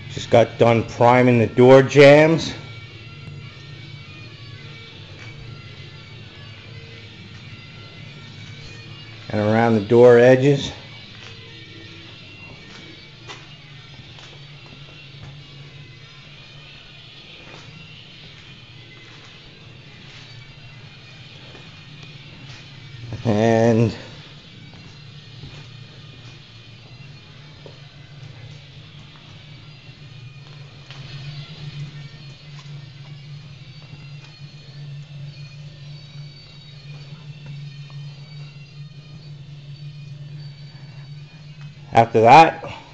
Just got done priming the door jambs. And around the door edges. And after that,